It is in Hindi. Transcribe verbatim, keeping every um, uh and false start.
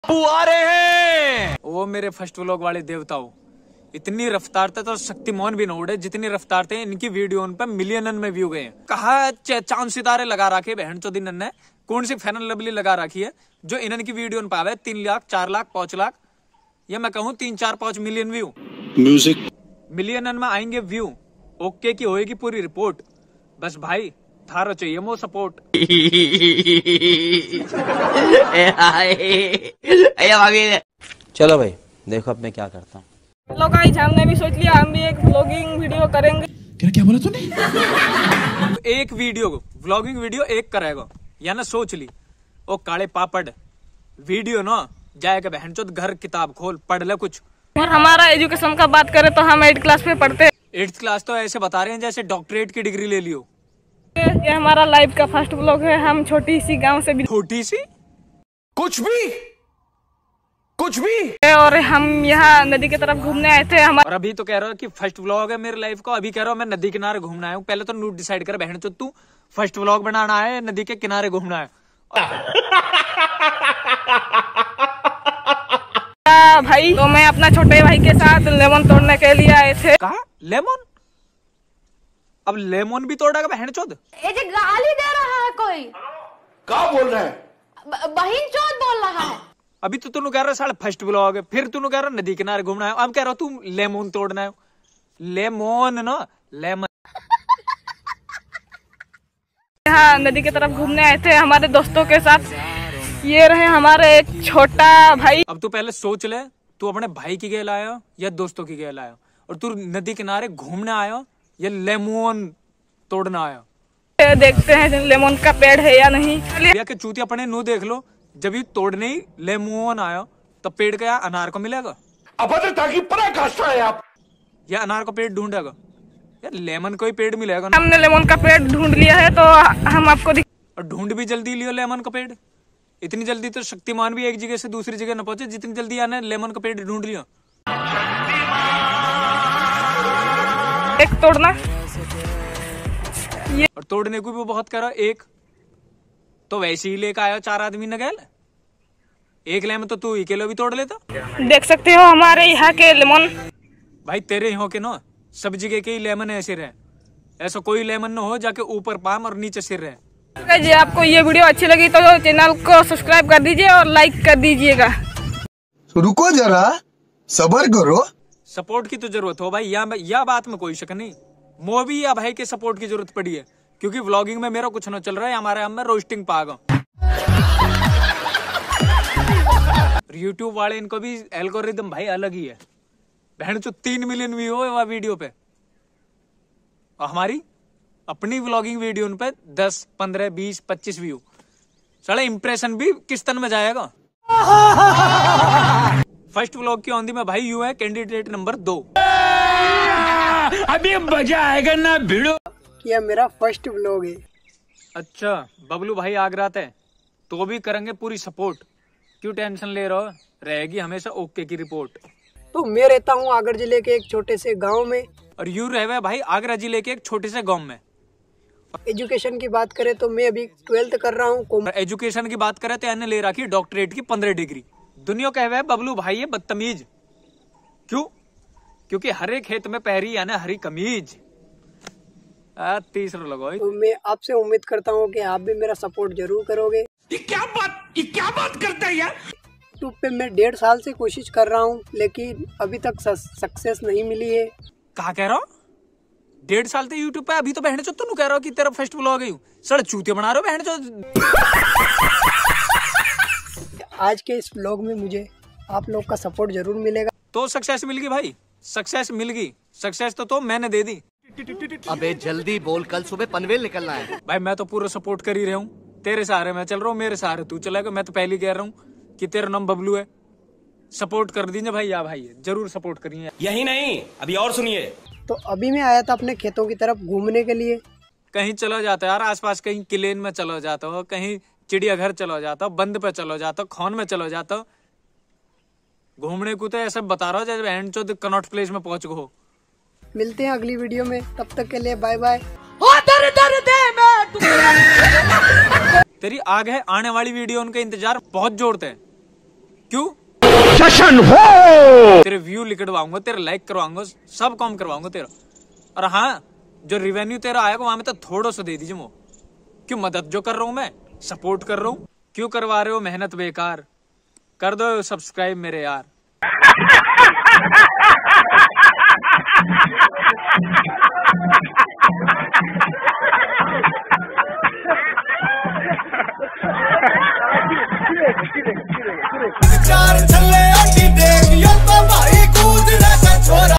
आ रहे हैं वो मेरे फर्स्ट व्लॉग वाले देवताओं, इतनी रफ्तार थे तो शक्तिमान भी न उड़े जितनी रफ्तार थे इनकी वीडियो उन पे मिलियन में व्यू गए हैं। कहा चांद सितारे लगा रखे बहन चोदी ने, कौन सी फैन लवली लगा रखी है जो इन्हन की वीडियो पे आवे तीन लाख चार लाख पांच लाख या मैं कहूँ तीन चार पांच मिलियन व्यू। म्यूजिक मिलियन में आएंगे व्यू, ओके की होएगी पूरी रिपोर्ट। बस भाई थारो चाहिए मो सपोर्ट। चलो भाई देखो अब मैं क्या करता हूँ। हेलो गाइस, हमने भी सोच लिया हम भी एक व्लॉगिंग वीडियो करेंगे। क्या क्या बोला तूने? एक वीडियो व्लॉगिंग वीडियो एक करेगा या ना सोच ली ओ काले पापड़ वीडियो ना जाएगा बहन चोद घर किताब खोल पढ़ ले कुछ। और हमारा एजुकेशन का बात करें तो हम एट क्लास में पढ़ते हैं। एट्थ क्लास तो ऐसे बता रहे हैं जैसे डॉक्टरेट की डिग्री ले लियो। ये हमारा लाइफ का फर्स्ट व्लॉग है। हम छोटी सी गांव से भी छोटी सी कुछ भी कुछ भी और हम यहाँ नदी की तरफ घूमने आए थे। हम और अभी तो कह रहा हो कि फर्स्ट व्लॉग है मेरे लाइफ का, अभी कह रहा हूँ मैं नदी किनारे घूमना आया हूँ। पहले तो नूट डिसाइड कर बहन चोद तू फर्स्ट व्लॉग बनाना है नदी के किनारे घूमना है। भाई तो मैं अपना छोटे भाई के साथ लेमन तोड़ने के लिए आए थे। कहा लेमन? अब लेमन भी तोड़ेगा बहन चोद? ये जो गाली दे रहा है कोई, क्या बोल रहा है? बहन चोद बोल रहा है। अभी तो तू कह रहा साढ़े फर्स्ट व्लॉग है, फिर तू कह रहा नदी किनारे घूमना है, अब कह रहा तू लेमन तोड़ना है। लेमन ना लेमन। यहाँ नदी की तरफ घूमने आए थे हमारे दोस्तों के साथ। ये रहे हमारे एक छोटा भाई। अब तू पहले सोच ले, तू अपने भाई की गेल आया या दोस्तों की गेल आया, और तू नदी किनारे घूमने आया या लेमन तोड़ना आया। देखते हैं लेमन का पेड़ है या नहीं। या के चूती अपने नु देख लो, जब ये तोड़ने ही लेमन आया तो पेड़ का अनार को मिलेगा। अभद्रता की पराकाष्ठा है आप। या अनार को पेड़ ढूंढेगा यार लेमन को ही पेड़ मिलेगा। हमने लेमन का पेड़ ढूंढ लिया है तो हम आपको दिख... और ढूंढ भी जल्दी लियो लेमन का पेड़। इतनी जल्दी तो शक्तिमान भी एक जगह से दूसरी जगह न पहुंचे जितनी जल्दी आने लेमन का पेड़ ढूंढ लिया। एक तोड़ना ये और तोड़ने को भी बहुत करा। एक तो वैसे ही लेकर आया चार आदमी न गए, एक लेमन तो तू अकेले भी तोड़ लेता। देख सकते हो हमारे यहाँ के लेमन। भाई तेरे यहाँ के ना सब जगह के ही लेमन ऐसे रहे, ऐसा कोई लेमन न हो जाके ऊपर पाम और नीचे सिर रहे। जी आपको ये वीडियो अच्छी लगी तो चैनल को सब्सक्राइब कर दीजिए और लाइक कर दीजिएगा। रुको जरा सब्र करो। सपोर्ट की तो जरूरत हो भाई, या, या बात में कोई शक नहीं। मो भी या भाई के सपोर्ट की जरूरत पड़ी है क्योंकि व्लॉगिंग में मेरा कुछ न चल रहा है। हमारे हम में रोस्टिंग पागा। यूट्यूब वाले इनको भी एल्गोरिदम भाई अलग ही है। बहन जो तीन मिलियन व्यू हो वह वीडियो पे, और हमारी अपनी व्लॉगिंग वीडियो पे दस पंद्रह बीस पच्चीस व्यू। साला इंप्रेशन भी किस तन में जाएगा। फर्स्ट व्लॉग की औंधी में भाई यू है कैंडिडेट नंबर दो। अभी मजा आएगा ना भिड़ो। यह मेरा फर्स्ट व्लॉग है। अच्छा बबलू भाई आगरा थे तो भी करेंगे पूरी सपोर्ट। क्यों टेंशन ले रहे हो, रहेगी हमेशा ओके की रिपोर्ट। तो मैं रहता हूँ आगरा जिले के एक छोटे से गांव में, और यू रहे भाई आगरा जिले के एक छोटे से गांव में। एजुकेशन की बात करें तो मैं अभी ट्वेल्थ कर रहा हूँ। एजुकेशन की बात करें तो यानी ले रखी डॉक्टरेट की पंद्रह डिग्री। दुनिया कहे हुए बबलू भाई ये बदतमीज क्यों? क्योंकि हरे खेत में पहरी यानी हरी कमीज। तीसरा लगो। तो मैं आपसे उम्मीद करता हूँ कि आप भी मेरा सपोर्ट जरूर करोगे। ये क्या बात ये क्या बात करता है यार। यूट्यूब पे मैं डेढ़ साल से कोशिश कर रहा हूँ लेकिन अभी तक सक्सेस नहीं मिली है। कहा कह रहा हो? डेढ़ साल से यूट्यूब पे, अभी तो बहन चो तू कह रहा हो कि तेरा फर्स्ट व्लॉग है। सड़ चूतिया बना रहे हो बहन चो। आज के इस व्लॉग में मुझे आप लोग का सपोर्ट जरूर मिलेगा। तो सक्सेस मिल गई भाई, सक्सेस मिल गई। सक्सेस तो, तो मैंने दे दी। अबे जल्दी बोल, कल सुबह पनवेल निकलना है। भाई मैं तो पूरा सपोर्ट कर ही रहा हूँ। तेरे सहारे मैं चल रहा हूँ, मेरे सहारे तू चलेगा। मैं तो पहले कह रहा हूँ कि तेरा नाम बबलू है। सपोर्ट कर दीजिए भाई। या भाई जरूर सपोर्ट करिए। यही नहीं अभी और सुनिए। तो अभी मैं आया था अपने खेतों की तरफ घूमने के लिए। कहीं चला जाता यार आसपास, कहीं किलेन में चलो जाता हो, कहीं चिड़ियाघर चलो जाता हो, बंद पे चलो जाता हो, खौन में चलो जाता हो। घूमने को तो ऐसा बता रहा हो जैसे बहन चो कनॉट प्लेस में पहुंच गो। मिलते हैं अगली वीडियो में, तब तक के लिए बाय बाय। तेरी आगे आने वाली वीडियो उनका इंतजार बहुत जोरते हैं। क्यों? जशन हो। तेरे व्यू लिखवाऊंगा, तेरे लाइक करवाऊंगा, सब काम करवाऊंगा तेरा। और हाँ, जो रिवेन्यू तेरा आएगा वहां में तो थोड़ा सा दे दीजिए मो। क्यों मदद जो कर रहा हूं मैं, सपोर्ट कर रहा हूं, क्यों करवा रहे हो मेहनत बेकार? कर दो सब्सक्राइब मेरे यार।